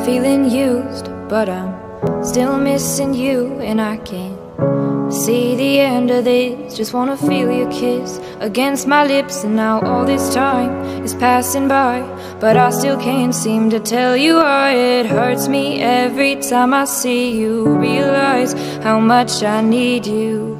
feeling used, but I'm still missing you, and I can't see the end of this. Just wanna feel your kiss against my lips, and now all this time is passing by, but I still can't seem to tell you why. It hurts me every time I see you, realize how much I need you.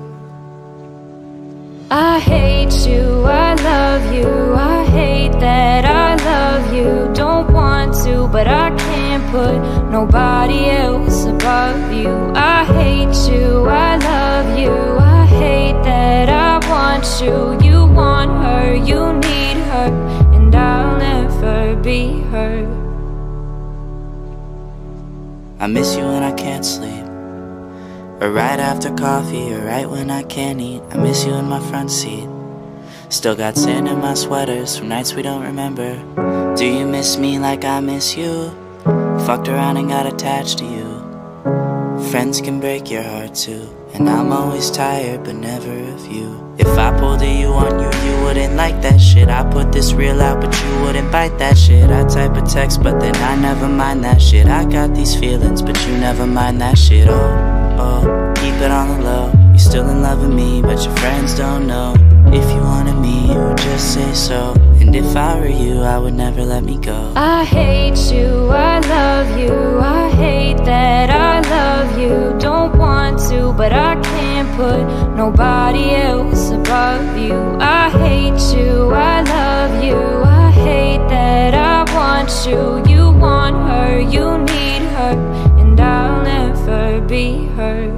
I hate you, I love you, I hate that I love you. Don't want to, but I can't put nobody else above you. I hate you, I love you, I hate that I want you. You want her, you need her, and I'll never be her. I miss you when I can't sleep, or right after coffee, or right when I can't eat. I miss you in my front seat. Still got sand in my sweaters from nights we don't remember. Do you miss me like I miss you? Fucked around and got attached to you. Friends can break your heart too, and I'm always tired but never of you. If I pulled a you on you, you wouldn't like that shit. I put this real out but you wouldn't bite that shit. I type a text but then I never mind that shit. I got these feelings but you never mind that shit. Oh, keep it on the low. You're still in love with me, but your friends don't know. If you wanted me, you would just say so. And if I were you, I would never let me go. I hate you, I love you, I hate that I love you. Don't want to, but I can't put nobody else above you. I hate you, I love you, I hate that I want you. You want her, you need her, and I'll never be her.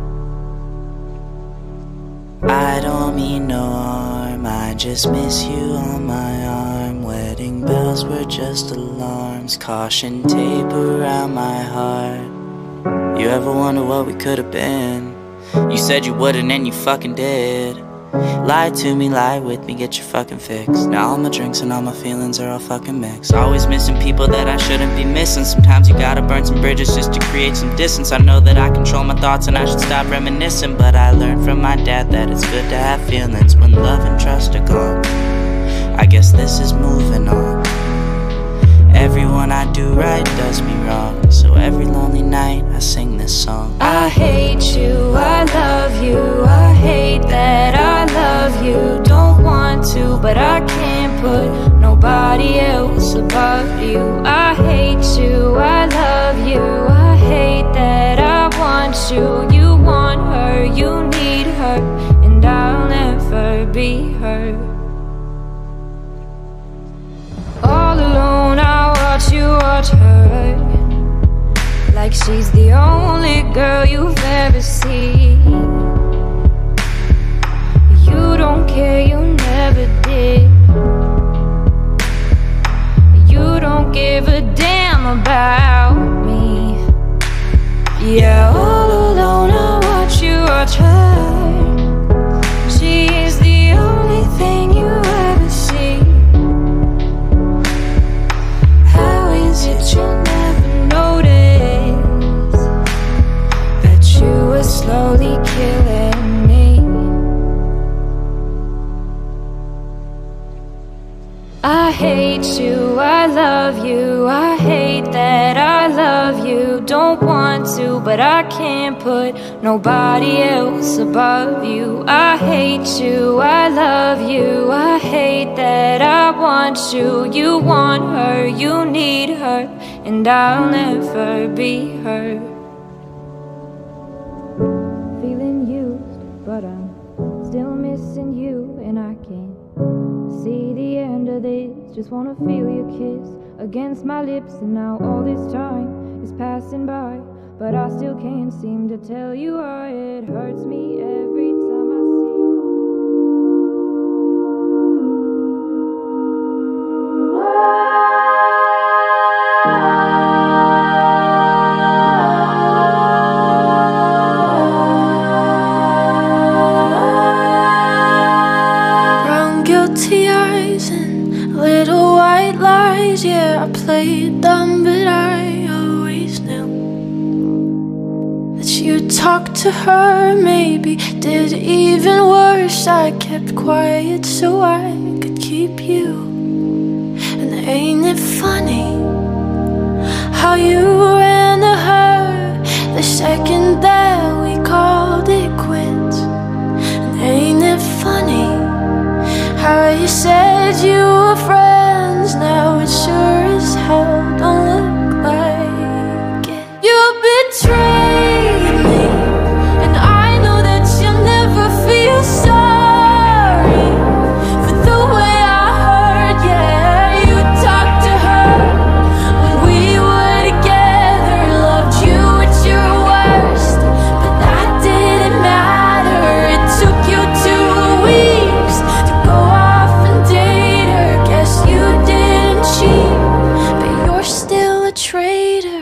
I don't mean no harm, I just miss you on my arm. Wedding bells were just alarms, caution tape around my heart. You ever wonder what we could have been? You said you wouldn't and you fucking did. Lie to me, lie with me, get your fucking fix. Now all my drinks and all my feelings are all fucking mixed. Always missing people that I shouldn't be missing. Sometimes you gotta burn some bridges just to create some distance. I know that I control my thoughts and I should stop reminiscing, but I learned from my dad that it's good to have feelings when love and trust are gone. I guess this is moving on. Everyone I do right does me wrong, so every lonely night I sing this song. I hate you, I love you, I hate that I love you. Don't want to, but I can't put nobody else above you. I hate you, I love you, I hate that I want you. You want her, you need her, and I'll never be her. All alone I watch you watch her, like she's the only girl you've ever seen. You don't care, you never did. You don't give a damn about me. Yeah, all alone I watch you watch her. She's the only thing you ever see. How is it you never notice that you were slowly killing me? I hate you, I love you, I hate that I love you. Don't want to, but I can't put nobody else above you. I hate you, I love you, I hate that I want you. You want her, you need her, and I'll never be her. Feeling used, but I'm still missing you, and I can't see the end of this. Just wanna feel your kiss against my lips, and now all this time is passing by, but I still can't seem to tell you why. It hurts me every time I see brown guilty eyes and little white lies. Yeah, I played dumb, but I always knew that you talked to her, maybe did even worse. I kept quiet so I could keep you. And ain't it funny how you second that we called it quits. And ain't it funny how you said you were friends, now it sure as hell don't look like it. You betrayed me, and I know that you'll never feel sorry for the way I hurt. Yeah, you talked to her when we were together, loved you at your worst, but that didn't matter. It took you 2 weeks to go off and date her. Guess you didn't cheat, but you're still a traitor.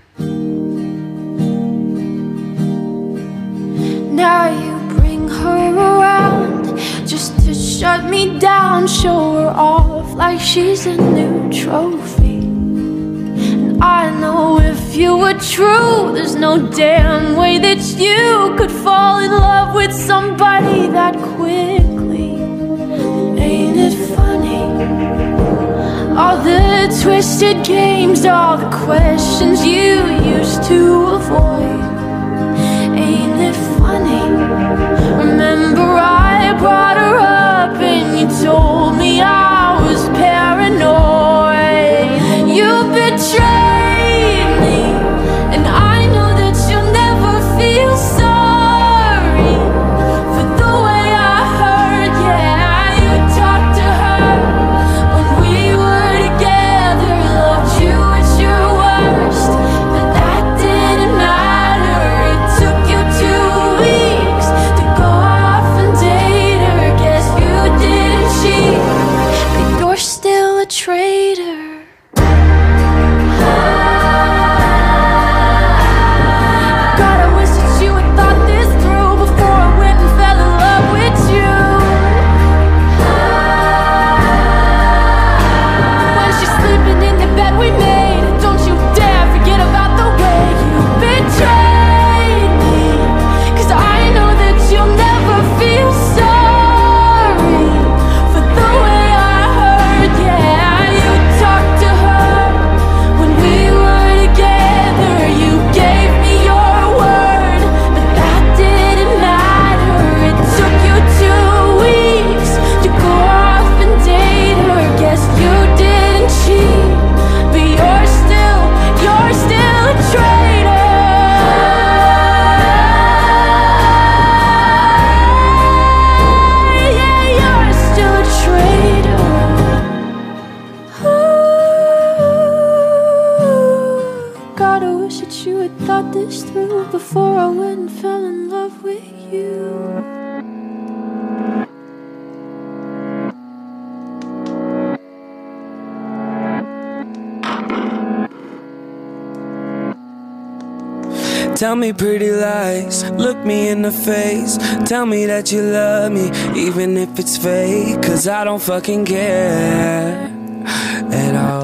Now you bring her around just to shut me down, show her off like she's a new trophy. And I know if you were true, there's no damn way that you could fall in love with somebody that quickly. Ain't it funny? All the twisted games, all the questions you used to avoid. Ain't it funny? Remember I brought her up and you told me I was paranoid. You betrayed me, and I know that you'll never feel sorry for the way I hurt. Yeah, you talked to her when we were together, loved you at your worst, but that didn't matter. It took you 2 weeks to go off and date her. Guess you didn't cheat, but you're still a traitor. God, I wish that you had thought this through before I went and fell in love with you. When she's sleeping in the bed we made, don't you dare forget about the way you betrayed me. 'Cause I know that you'll never feel sorry for the way I hurt. Yeah, you talked to her when we were together, you gave me your word, but that didn't matter. It took you 2 weeks to go off and date her. Guess you didn't cheat, but you're still a traitor. Yeah, you're still a traitor. God, I wish that you had thought this through before I went and fell in love with you. Tell me pretty lies, look me in the face. Tell me that you love me, even if it's fake. 'Cause I don't fucking care at all.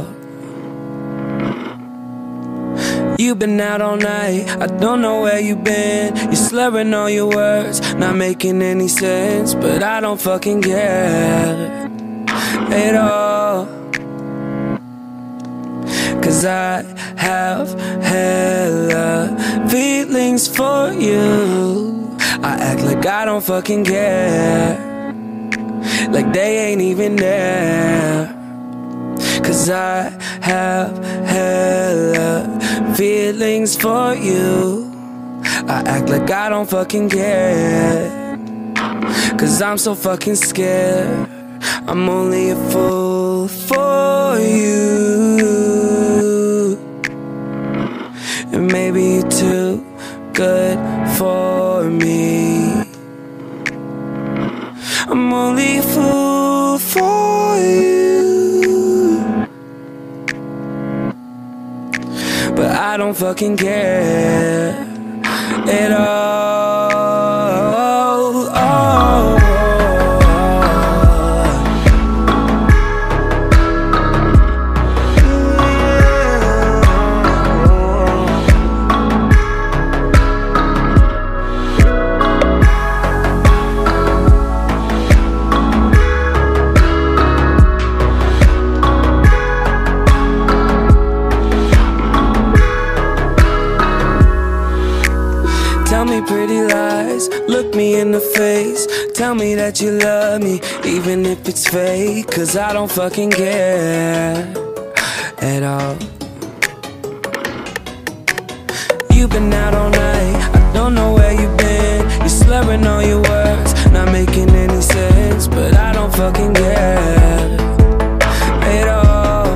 You've been out all night, I don't know where you've been. You're slurring all your words, not making any sense. But I don't fucking care at all. 'Cause I have hella feelings for you. I act like I don't fucking care, like they ain't even there. 'Cause I have hella feelings for you. I act like I don't fucking care, 'cause I'm so fucking scared. I'm only a fool for you, and maybe you're too good for me. I'm only a fool for you, but I don't fucking care at all. me pretty lies, look me in the face, tell me that you love me, even if it's fake, 'cause I don't fucking care at all. You've been out all night, I don't know where you've been. You're slurring all your words, not making any sense, but I don't fucking care at all.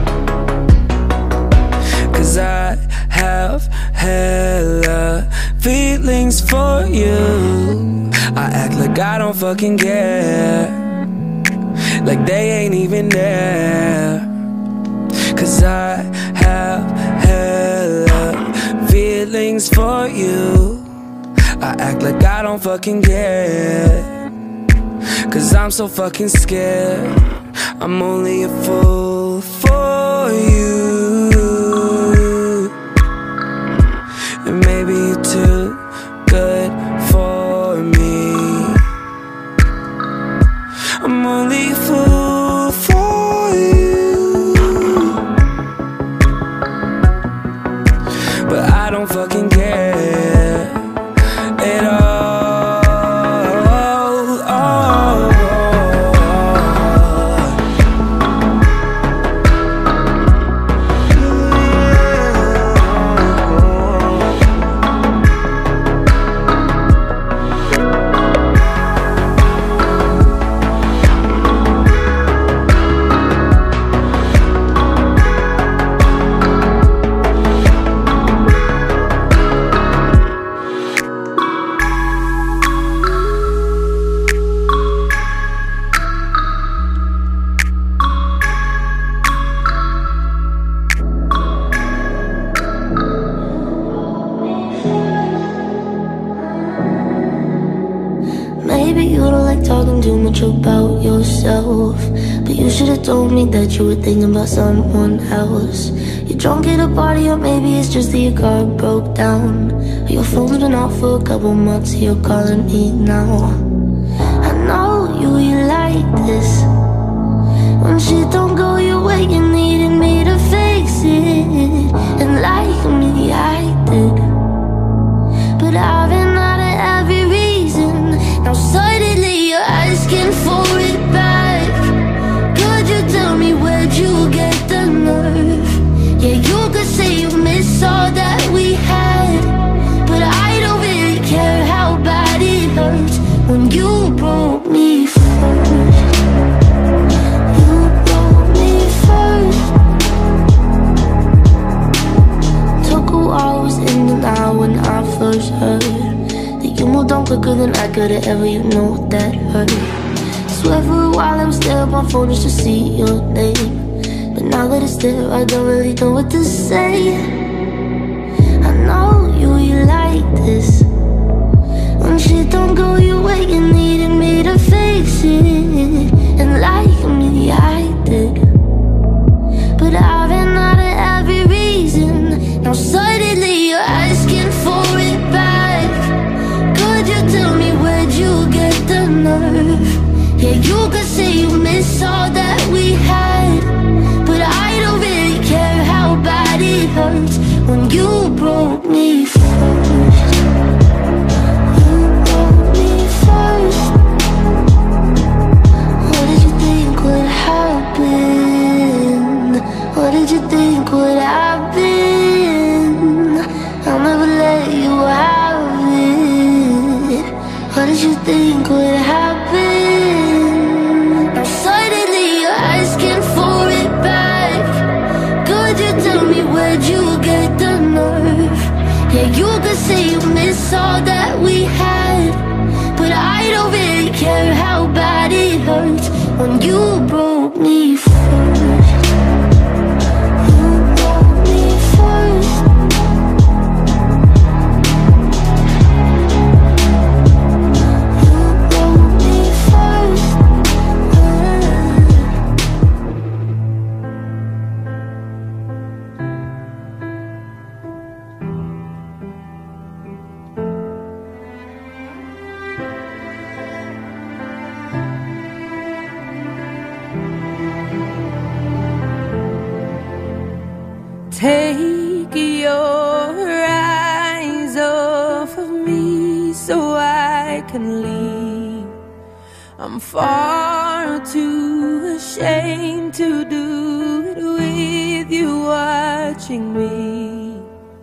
'Cause I have hella feelings for you. I act like I don't fucking care, like they ain't even there. 'Cause I have hella feelings for you. I act like I don't fucking care, 'cause I'm so fucking scared. I'm only a fool for you, and maybe you're too good for me. I'm only a fool for you, but I don't fucking care at all. Maybe you don't like talking too much about yourself, but you should've told me that you were thinking about someone else. You're drunk at a party, or maybe it's just that your car broke down, or your phone's been off for a couple months, so you're calling me now. I know you like this. When shit don't go your way, you needed me to fix it, and like me, I did. But I've been out of every reason. Now suddenly you're asking for it back. Could you tell me where'd you get the nerve? Yeah, you could say you miss all that we had, but I don't really care how bad it hurts when you broke me first. You broke me first. Took a while, I was in and out when I first heard that you moved on quicker than I could've ever, you know that hurt. Swear for a while I was there on my phone just to see your name, but now that it's there, I don't really know what to say. I know you like this. When shit don't go your way, you needed me to fix it, and like me, I did. But I've been out of every reason. Now suddenly you're asking for it back. Could you tell me where'd you get the nerve? Yeah, you could say you miss all that we had, but I don't really care how bad it hurts when you broke me first. You broke me first. What did you think would happen? What did you think would happen? I'll never let you have it. What did you think would happen? Now suddenly you're asking for it back. Could you tell me where'd you get the nerve? Yeah, you could say you miss all that we had, but I don't really care how bad it hurts when you broke me first. You broke me first. Take your eyes off of me. can leave. I'm far too ashamed to do it with you watching me.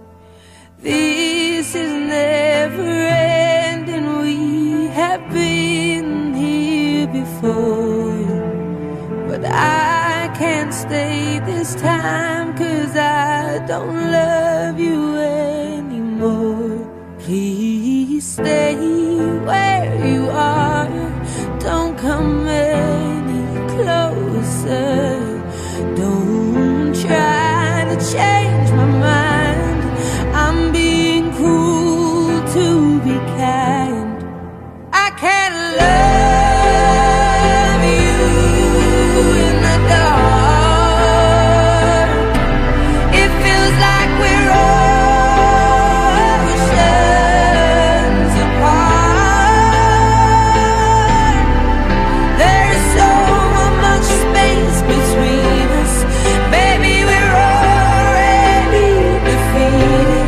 This is never ending, we have been here before. But I can't stay this time, 'cause I don't love you anymore. Please stay where you are, don't come any closer. Don't try to change my mind, I'm being cruel to be kind. I can't love you in the dark. It feels like we're oceans apart. There's so much space between us, baby, we're already defeated.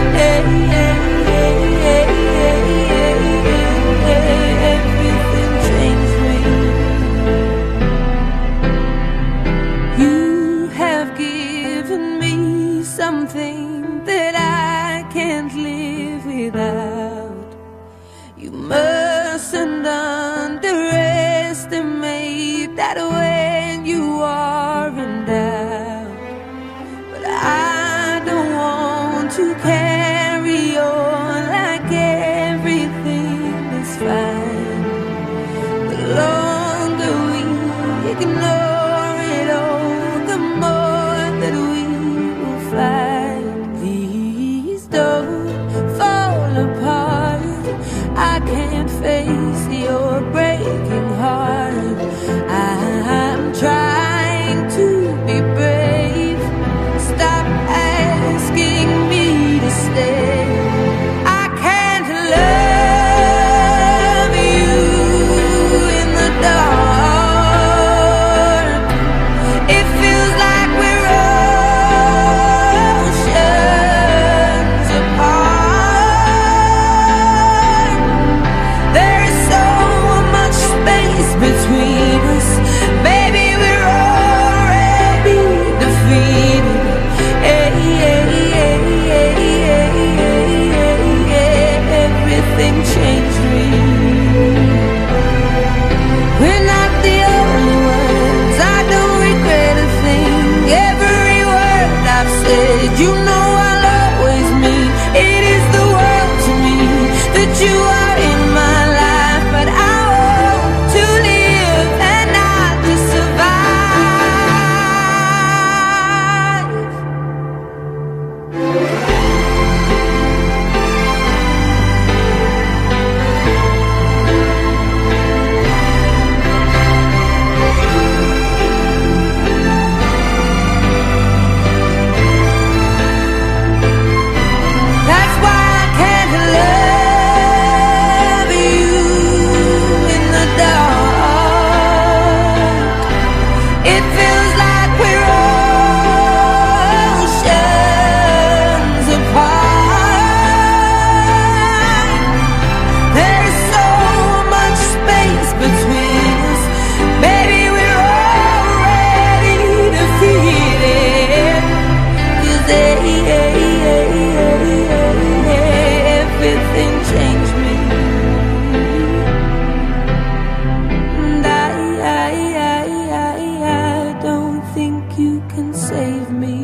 Everything changed me. You have given me something that I can't live without. You mustn't underestimate that when you are in doubt. But I don't want to carry on like everything is fine. The longer we ignore it all, the more that we will find. Please don't fall apart, I can't face your breaking heart. I'm trying to be brave, stop asking me to stay. I can't love you in the dark. It feels like we're oceans apart. There is so much space between us, baby, we're already defeated. Everything changed me. We're not the only ones, I don't regret a thing. Every word I've said, you know I'll always mean. It is the world to me that you are in my life. But I want to live and not just survive. That's why I can't love you in the dark. It feels like we're oceans apart. There's so much space between us, baby, we're already defeated. 'Cause everything changed me. And I don't think you can save me.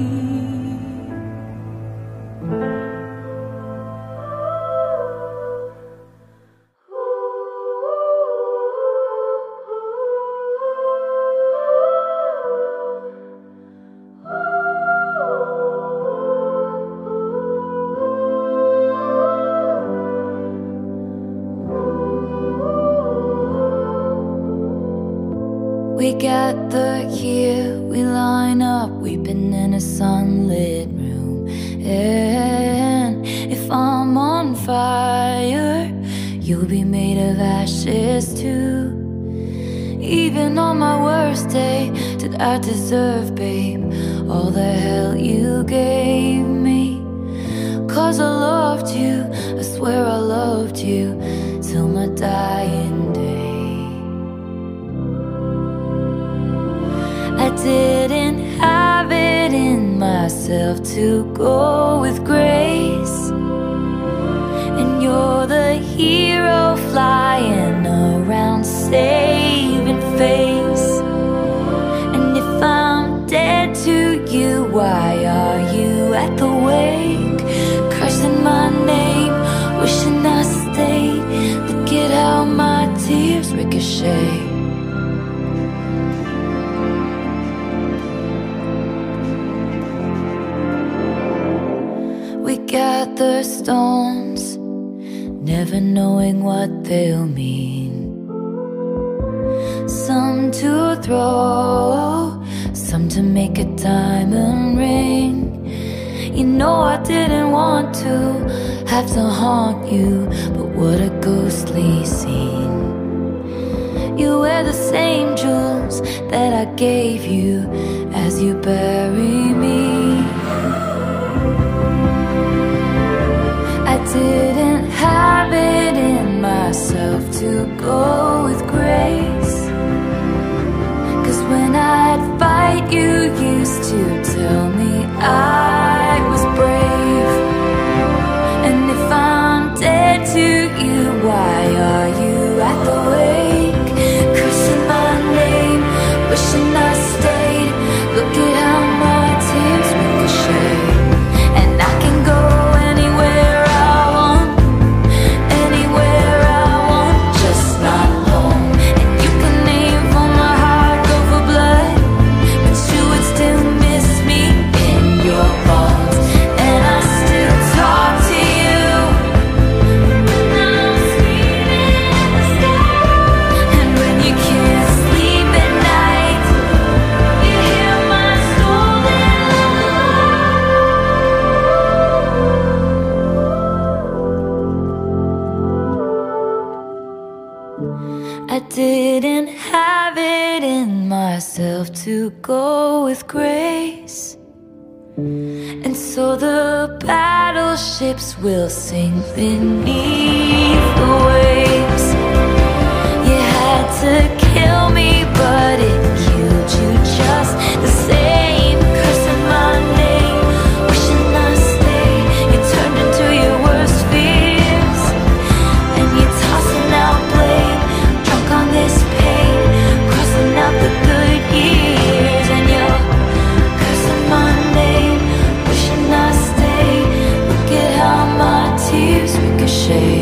We gather here, we line up, weeping in a sunlit room. And if I'm on fire, you'll be made of ashes too. Even on my worst day, did I deserve, babe, all the hell you gave me? 'Cause I loved you, I swear I loved you, till till my dying day. I didn't have it in myself to go with grace, and you're the hero flying around saving face. And if I'm dead to you, why are you at the wake, cursing my name, wishing I stayed? Look at how my tears ricochet. We gather stones, never knowing what they'll mean. Some to throw, some to make a diamond ring. You know I didn't want to have to haunt you, but what a ghostly scene. You wear the same jewels that I gave you as you bury me. I didn't have it in myself to go with grace, 'cause when I'd fight, you used to tell me I was brave. And if I'm dead to you, why are you at the wake, cursing my name, wishing I stayed? Look at how my tears ricochet. And I can go anywhere I want, anywhere I want, just not home. And you can name for my heart, go for blood, but you would still miss me in your bones. And I still talk to you when I'm screaming in the sky. And when you can't sleep at night, you hear my stolen lullaby. I didn't have it in myself to go with grace, and so the battleships will sink beneath the waves. You had to kill me, but it killed you just the same. Cursing my name, wishing I stayed. You turned into your worst fears, and you're tossing out blame, drunk on this pain, crossing out the good years. And you're cursing my name, wishing I stayed. Look at how my tears ricochet.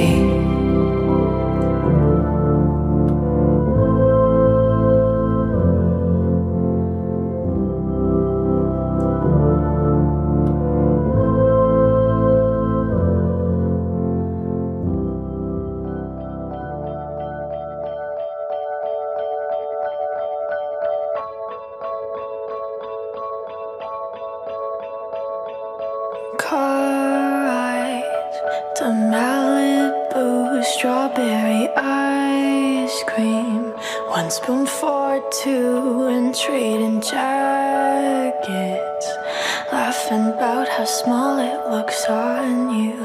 Car ride to Malibu, strawberry ice cream, 1 spoon for 2, and trading jackets, laughing about how small it looks on you.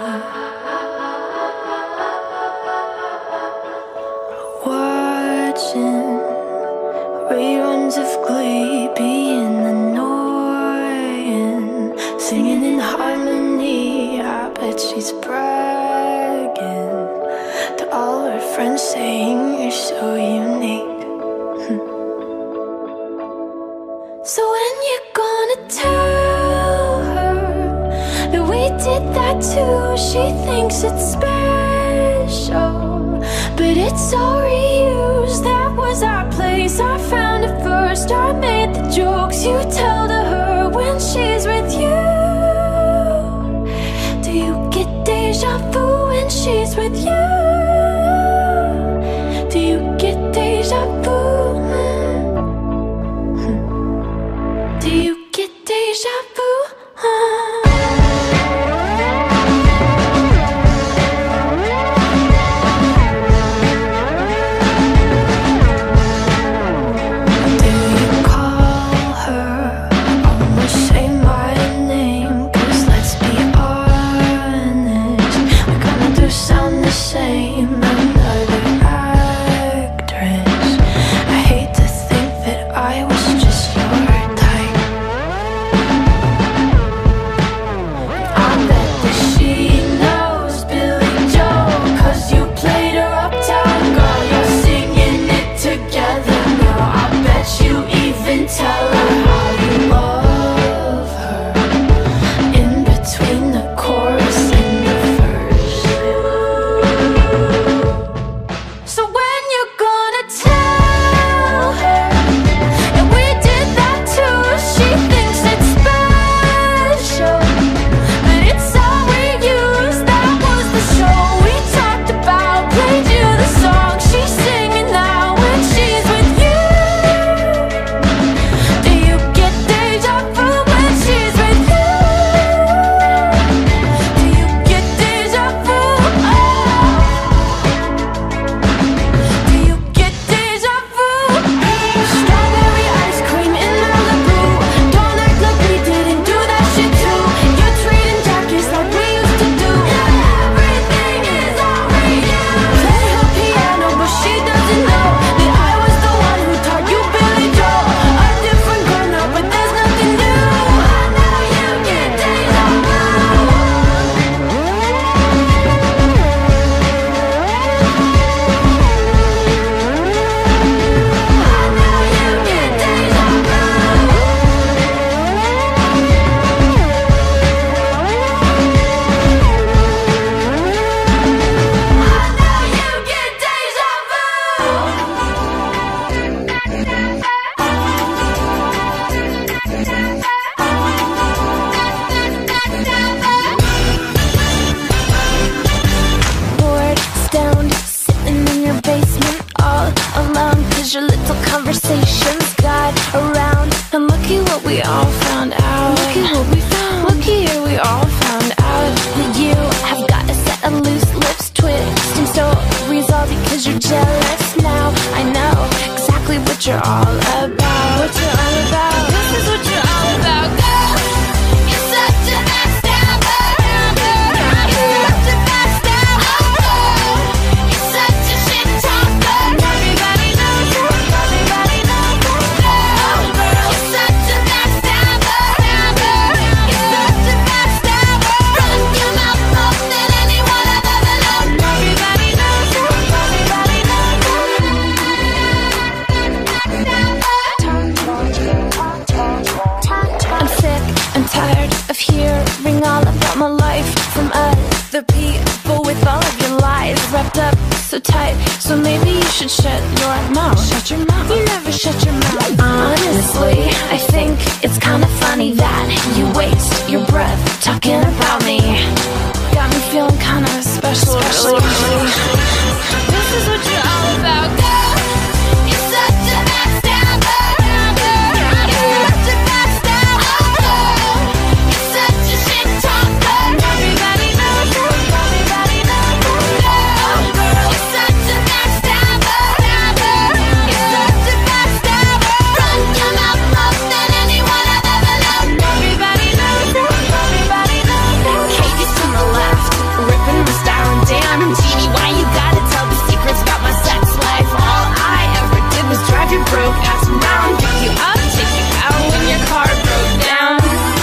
Watching reruns of Glee, being annoying, singing in harmony. I bet she's bragging to all her friends, saying you're so unique. So when you're gonna tell her that we did that too? She thinks it's special, but it's all reused. That was our place, I found it first. I made the jokes you tell to her when she's with you. Do you get deja vu when she's with you? Do you get deja vu? Do you get deja vu? Do you call her? Almost say my name, 'cause let's be honest, we kinda do sound the same. I'm not we all found out. Look at what we found. Look here, we all found out that you have got a set of loose lips twisting stories all because you're jealous now. I know exactly what you're all about. What you're all about. This is what you're all about. Girl, you're such a backstabber. You're such a backstabber. You're such a shit talker. Everybody knows you. Everybody knows you. Girl, you're such a backstabber. You're such a backstabber. Run your mouth more than anyone I've ever loved. Everybody knows you. Everybody knows you. I'm sick and tired of hearing all about my life from other people with all of your lies wrapped up so tight. So maybe you should shut your mouth. Shut your mouth. You never shut your mouth. Honestly, I think it's kind of funny that you waste your breath talking about me. Got me feeling kind of special. This is what you're all about, girl. You're such a backstabber. You're such a backstabber. You're such a shit talker. Everybody knows you. Everybody knows you. Girl, you're such a backstabber. You're such a backstabber. Run your mouth more than anyone I've ever loved. Everybody knows you. Everybody knows you. Katie's to the left, ripping my style and damn. Genie, why you gotta tell the secrets about my sex life? All I ever did was drive you broke ass around, pick you up, take you out when your car broke down.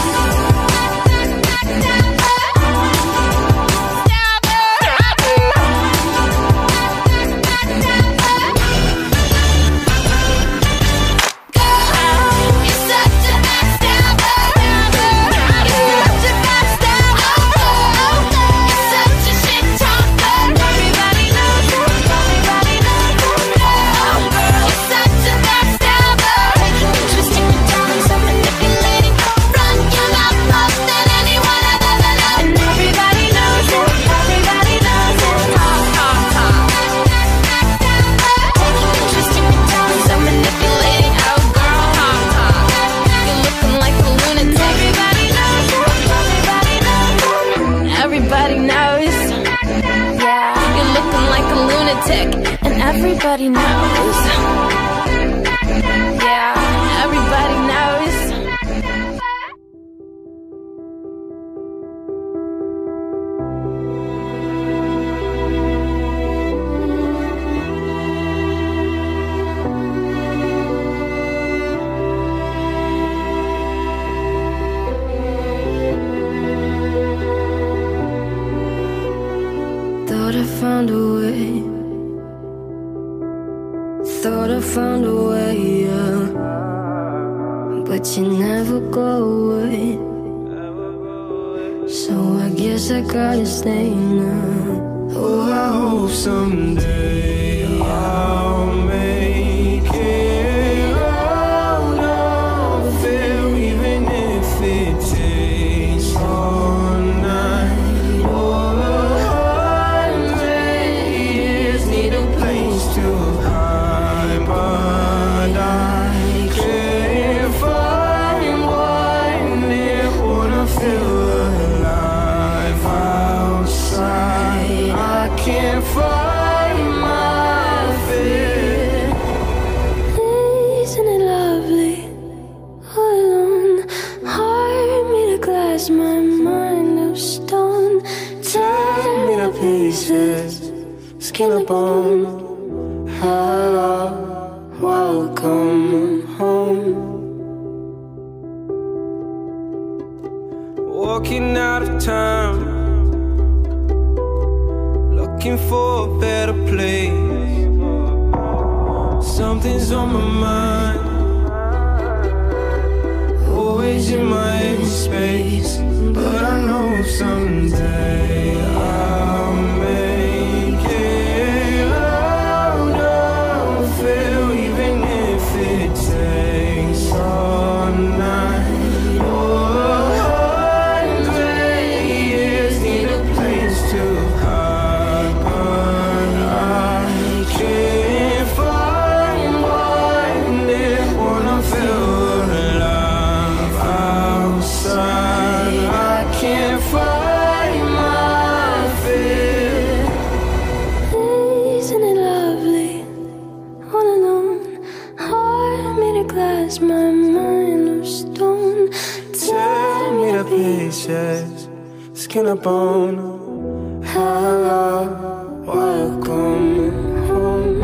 You're such a backstabber. You're such a backstabber. You're such a shit talker. Everybody knows you. Everybody knows you. Girl, you're such a backstabber. Twisting me down, so manipulating. Run your mouth more than anyone I've ever loved. And everybody knows you. Everybody knows you. Twisting me down, so manipulating. Oh girl, you're looking like a lunatic. Everybody knows you. Everybody knows you. Everybody knows. Yeah, you're looking like a lunatic, and everybody knows. Yeah, everybody knows. Thought I found a way. Thought I found a way, yeah. But you never go away. So I guess I gotta stay now. Oh, I hope someday I'll make it out of there, even if it takes all night or 100 years. Need a place to hide, but I can't find one near. Wanna feel alive outside. I can't find my fear. Isn't it lovely? All alone, heart made of glass, my mind of stone. Tear me to pieces, skin and bone. Hello, welcome home. Walking out of town, looking for a better place. Something's on my mind, always in my space. But I know someday I'll make it out of here, even if it takes all night or 100 years. Need a place to hide, but I can't find one. They wanna feel alive. pieces, skin and bone. Hello, welcome home.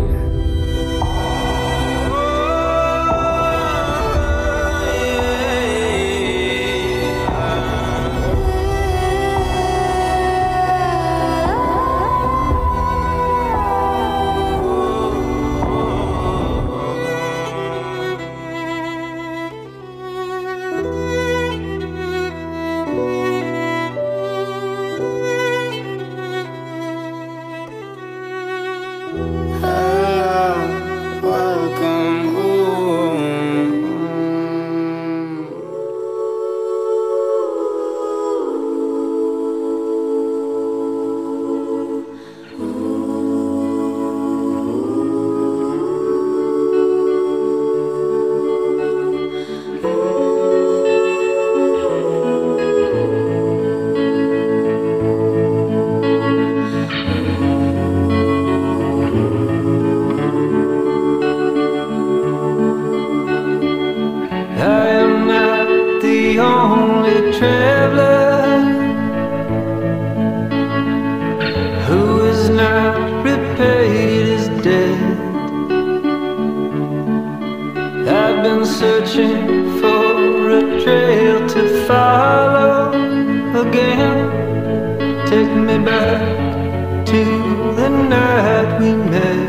Searching for a trail to follow again. Take me back to the night we met,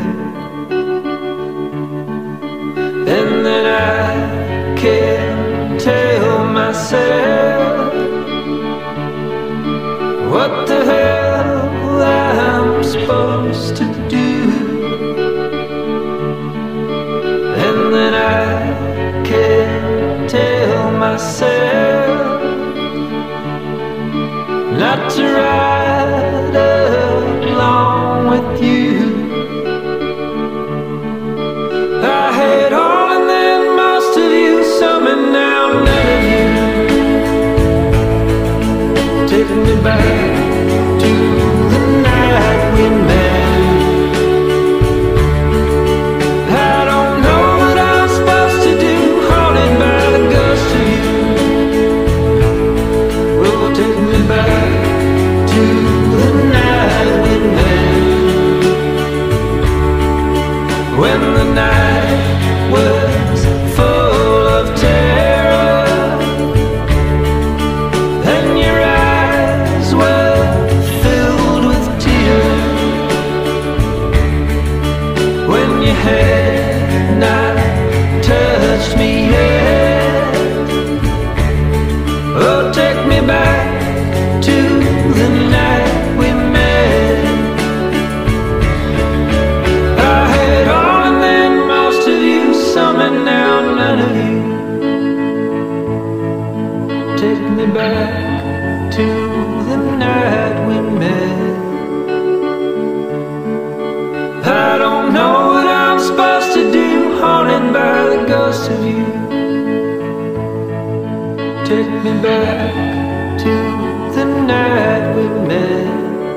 and then I can't tell myself what the hell I'm supposed to do. And then I can't tell myself not to ride along with you. I had all and then most of you, some and now none of you. Take me back to the night we met. When the night was full of terror and your eyes were filled with tears, when you had not touched me yet. Oh, take me back to the night we met. Some and now none of you. Take me back to the night we met. I don't know what I'm supposed to do, haunted by the ghost of you. Take me back to the night we met.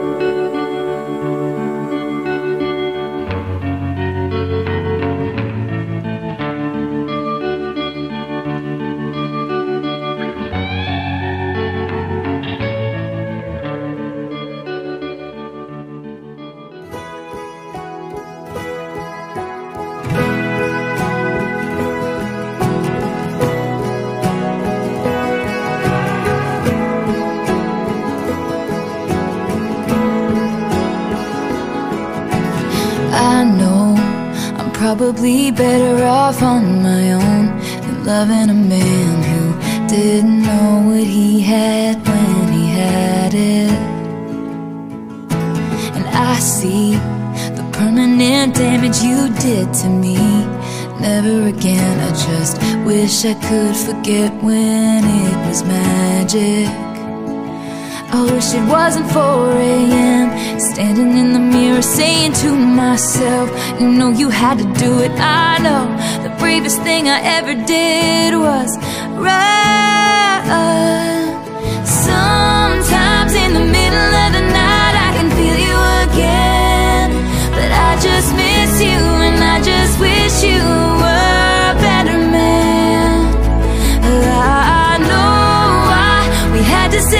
I know I'm probably better off on my own than loving a man who didn't know what he had when he had it. And I see the permanent damage you did to me. Never again, I just wish I could forget when it was magic. I wish it wasn't 4 AM, standing in the mirror saying to myself, you know you had to do it. I know the bravest thing I ever did was run. Sometimes in the middle of the night I can feel you again, but I just miss you and I just wish you were a better man. I know we had to say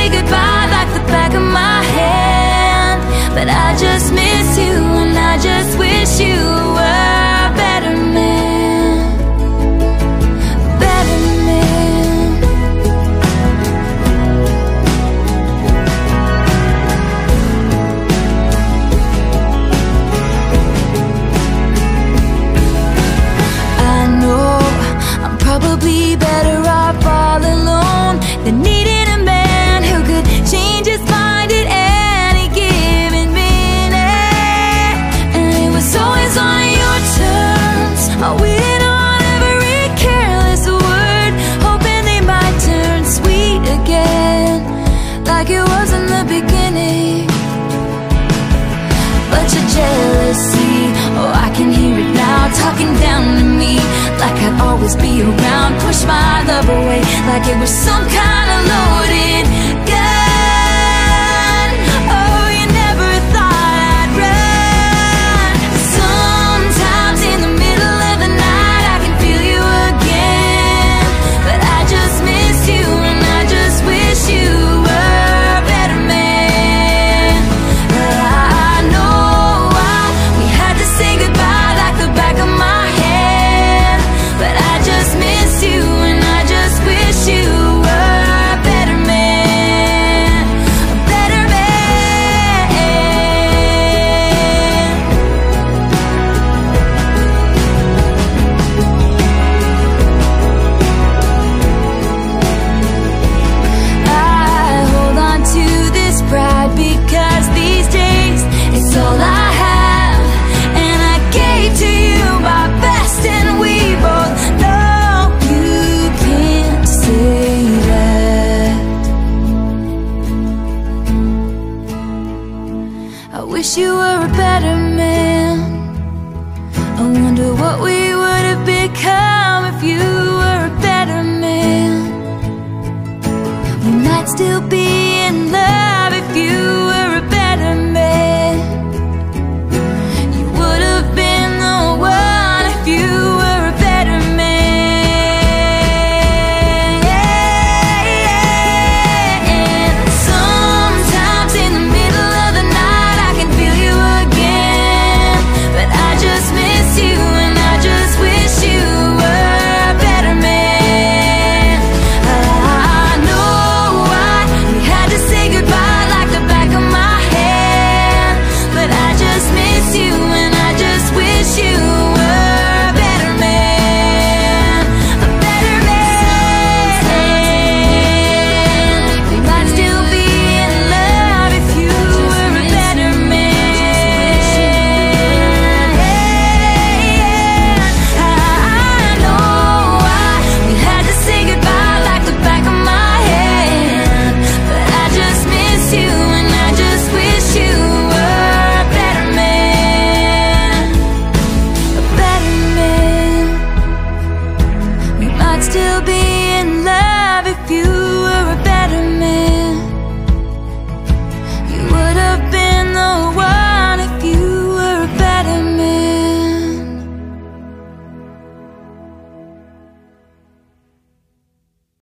always be around. Push my love away like it was some kind of loaded gun. Oh, you never thought I'd run. Sometimes in the middle of the night I can feel you again, but I just miss you and I just wish you were a better man. But I know we had to say goodbye like the back of my hand, but I just miss you and I just wish you were a better man, a better man. I hold on to this pride because these days it's all I have, and I gave to you my best, and we both know you can't say that. I wish you were a better man. I wonder what we would have become if you were a better man. We might still be